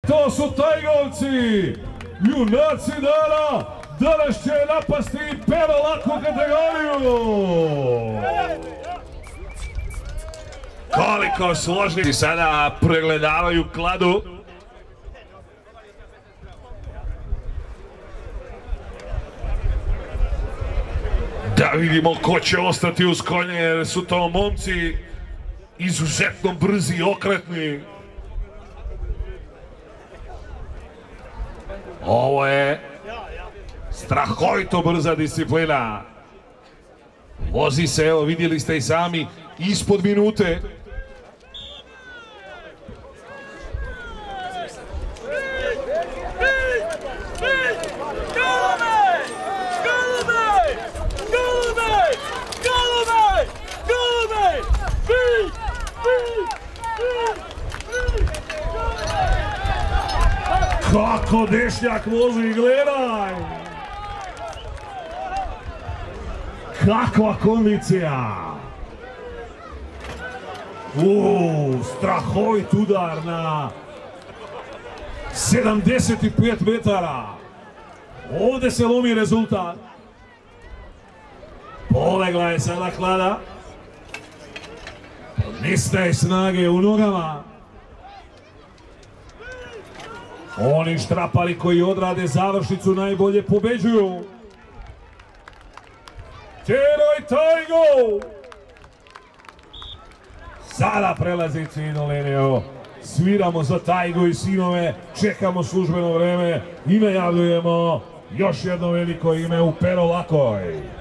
To su Tajgovci, junaci dana, danas će napasti Pero laku kategoriju. Koliko složni sada pregledavaju kladu. Da vidimo ko će ostati uz konje, jer su to momci izuzetno brzi i okretni. Ovo je strahovito brza disciplina. Vozi se, evo vidjeli ste i sami, ispod minute. Kako Dešnjak vozi, gledaj! Kakva kondicija! Strahovit udar na 75 metara. Ovdje se lomi rezultat. Polegla je sada klada. Nestaje snage u nogama. Oni štrapali koji odrade završnicu najbolje pobeđuju. Tero i Tajgo! Sada prelazi ciljnu liniju. Sviramo za Tajgo i sinove, čekamo službeno vreme i najavljujemo još jedno veliko ime u Pero Lakoj.